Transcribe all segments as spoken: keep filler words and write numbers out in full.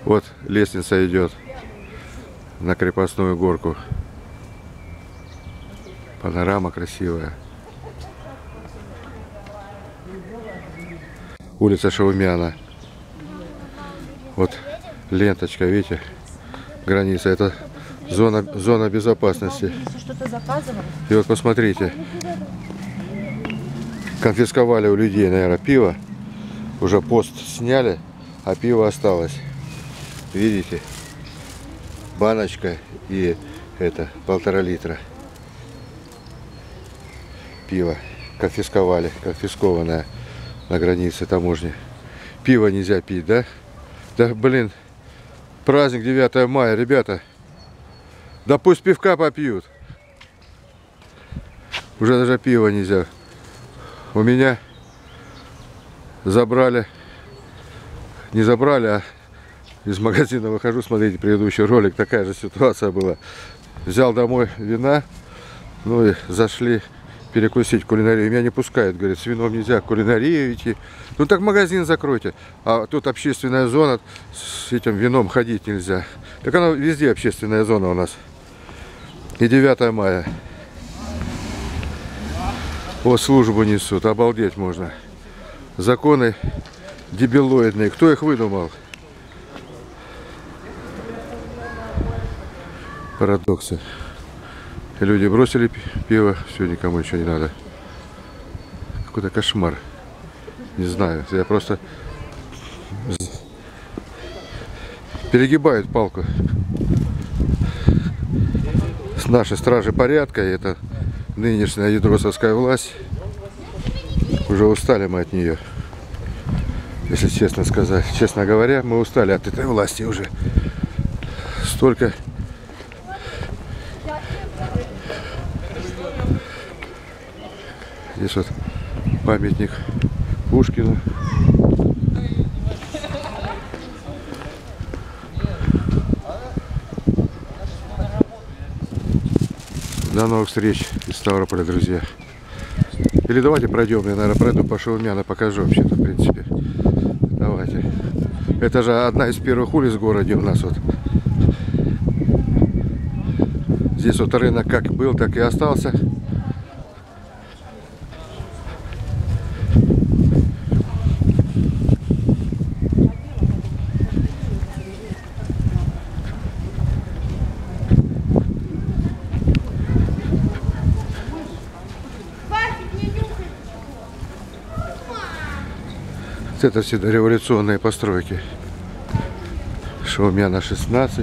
Вот лестница идет на крепостную горку. Панорама красивая. Улица Шаумяна. Вот ленточка, видите, граница. Это зона, зона безопасности. И вот посмотрите. Конфисковали у людей, наверное, пиво. Уже пост сняли, а пиво осталось. Видите? Баночка и это полтора литра. Пиво конфисковали, конфискованное на границе таможни. Пиво нельзя пить, да? Да, блин, праздник девятое мая, ребята. Да пусть пивка попьют. Уже даже пиво нельзя. У меня забрали, не забрали, а из магазина выхожу, смотрите, предыдущий ролик, такая же ситуация была. Взял домой вина, ну и зашли перекусить в кулинарию. Меня не пускают, говорят, с вином нельзя в кулинарию идти. Ну так магазин закройте. А тут общественная зона, с этим вином ходить нельзя. Так она везде общественная зона у нас. И девятое мая. О, службу несут, обалдеть можно. Законы дебилоидные. Кто их выдумал? Парадоксы. Люди бросили пиво, все, никому ничего не надо. Какой-то кошмар. Не знаю, я просто... Перегибают палку. С нашей стражи порядка, и это нынешняя ядросовская власть. Уже устали мы от нее. Если честно сказать. Честно говоря, мы устали от этой власти уже. Столько... Здесь вот памятник Пушкину. До новых встреч из Ставрополя, друзья. Или давайте пройдем, я, наверное, пройду по Шаумяна, покажу вообще-то, в принципе. Давайте. Это же одна из первых улиц в городе у нас вот. Здесь вот рынок как был, так и остался. Это все дореволюционные постройки. Шаумяна шестнадцать.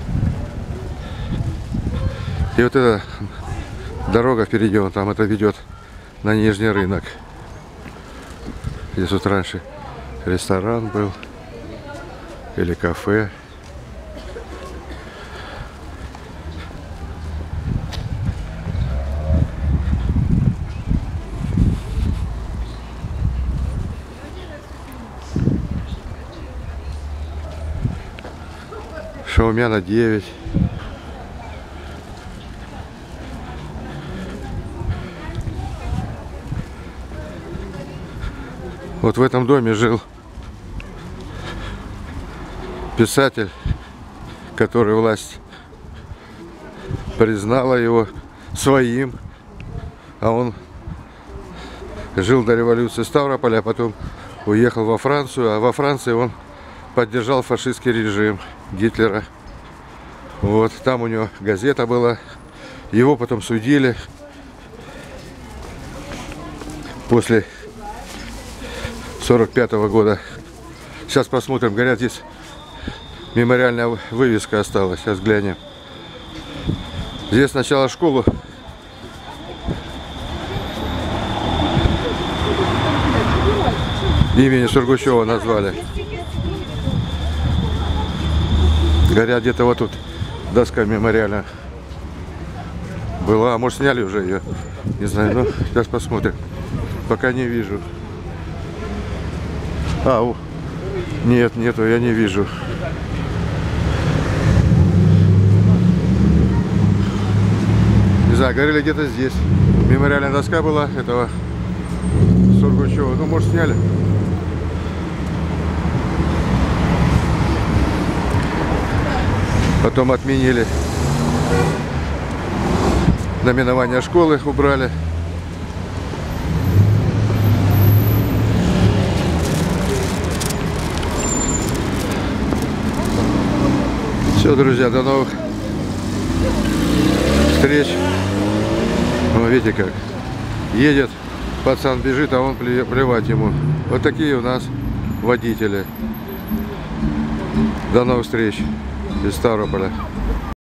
И вот эта дорога впереди, вон там, это ведет на Нижний рынок. Здесь вот раньше ресторан был. Или кафе. Шаумяна девять. Вот в этом доме жил писатель, который власть признала его своим, а он жил до революции Ставрополя, а потом уехал во Францию, а во Франции он поддержал фашистский режим Гитлера. Вот там у него газета была, его потом судили после сорок пятого года. Сейчас посмотрим, говорят, здесь мемориальная вывеска осталась. Сейчас глянем. Здесь сначала школу имени Сургучева назвали. Говорят, где-то вот тут доска мемориальная была. А может, сняли уже ее? Не знаю, ну сейчас посмотрим. Пока не вижу. А, о, нет, нету, я не вижу. Не знаю, говорили где-то здесь. Мемориальная доска была этого Сургучева. Ну, может, сняли. Потом отменили. Наименование школы убрали. Все, друзья, до новых встреч. Ну, видите как. Едет, пацан бежит, а он плевать ему. Вот такие у нас водители. До новых встреч из Ставрополя.